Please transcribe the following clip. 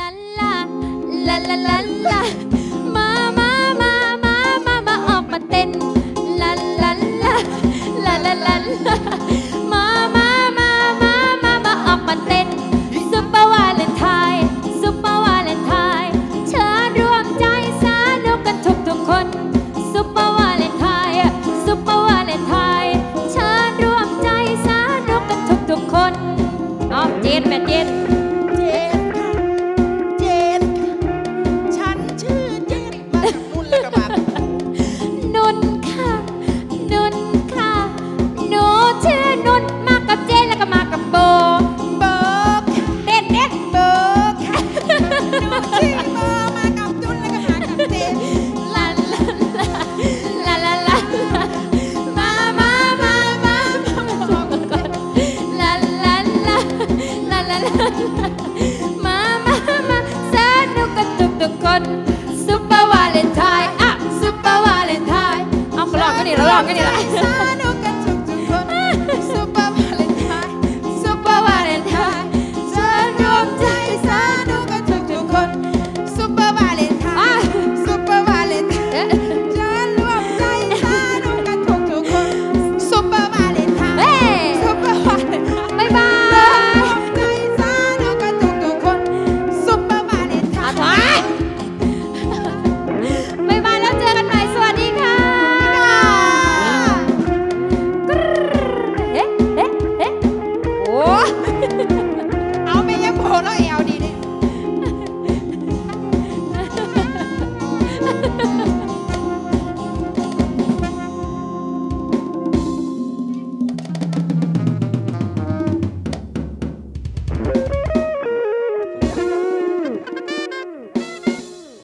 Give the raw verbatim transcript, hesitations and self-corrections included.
ลาลาลาลาลาลามามามามามามาออกมาเต้นลาลาลาลาลาลาลามามามามามามาออกมาเต้นซุปเปอร์วาเลนไทน์ซุปเปอร์วาเลนไทน์เชิญรวมใจสนุกกันทุกทุกคนซุปเปอร์วาเลนไทน์ซุปเปอร์วาเลนไทน์เชิญรวมใจสนุกกันทุกทุกคนอ๋อเจนแม่เจนเจนค่ะเจนฉันชื่อเจนมาจากนุ่นเลยกับมันนุ่นค่ะนุ่นค่ะหนูชื่อนุ่นมากับเจนแล้วก็มากับโบเบิร์กเต้นเต้นเบิร์กค่ะหนูชื่อเบอร์มากับนุ่นแล้วก็มากับเจนลาลาลาลาลามามามามามาก่อนลาลาลาลาลาลามามามาสนุกกันทุกทุกคนซุปเปอร์วาเลนไทน์อ่ะซุปเปอร์วาเลนไทน์เอาลองกันนี่เราลองกันนี่ละ